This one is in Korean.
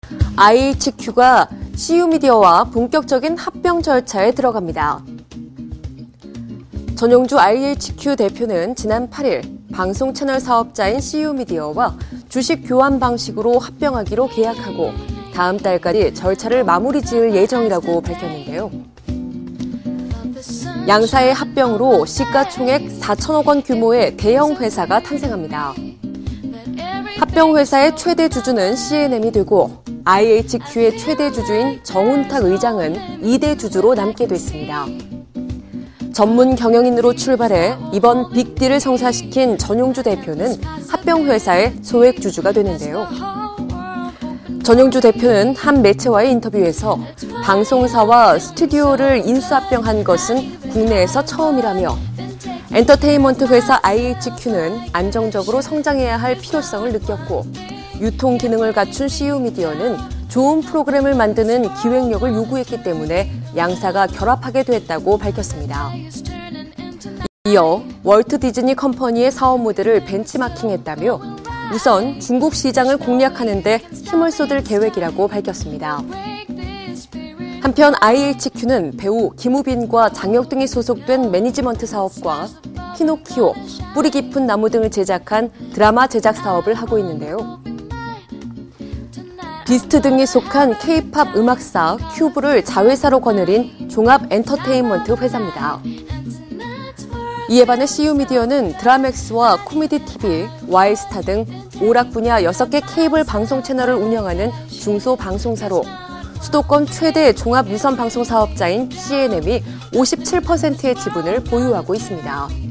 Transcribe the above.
IHQ가 CU미디어와 본격적인 합병 절차에 들어갑니다. 전용주 IHQ 대표는 지난 8일 방송 채널 사업자인 CU미디어와 주식 교환 방식으로 합병하기로 계약하고 다음 달까지 절차를 마무리 지을 예정이라고 밝혔는데요. 양사의 합병으로 시가총액 4천억 원 규모의 대형 회사가 탄생합니다. 합병 회사의 최대 주주는 CNM이 되고 IHQ의 최대 주주인 정운탁 의장은 2대 주주로 남게 됐습니다. 전문 경영인으로 출발해 이번 빅딜을 성사시킨 전용주 대표는 합병 회사의 소액 주주가 되는데요. 전용주 대표는 한 매체와의 인터뷰에서 방송사와 스튜디오를 인수합병한 것은 국내에서 처음이라며 엔터테인먼트 회사 IHQ는 안정적으로 성장해야 할 필요성을 느꼈고 유통 기능을 갖춘 CU미디어는 좋은 프로그램을 만드는 기획력을 요구했기 때문에 양사가 결합하게 됐다고 밝혔습니다. 이어 월트 디즈니 컴퍼니의 사업 모델을 벤치마킹했다며 우선 중국 시장을 공략하는 데 힘을 쏟을 계획이라고 밝혔습니다. 한편 IHQ는 배우 김우빈과 장혁 등이 소속된 매니지먼트 사업과 피노키오, 뿌리 깊은 나무 등을 제작한 드라마 제작 사업을 하고 있는데요. 비스트 등이 속한 K-팝 음악사 큐브를 자회사로 거느린 종합 엔터테인먼트 회사입니다. 이에 반해 CU미디어는 드라맥스와 코미디TV, Y스타 등 오락 분야 6개 케이블 방송 채널을 운영하는 중소방송사로 수도권 최대 종합 유선 방송 사업자인 CNM이 57%의 지분을 보유하고 있습니다.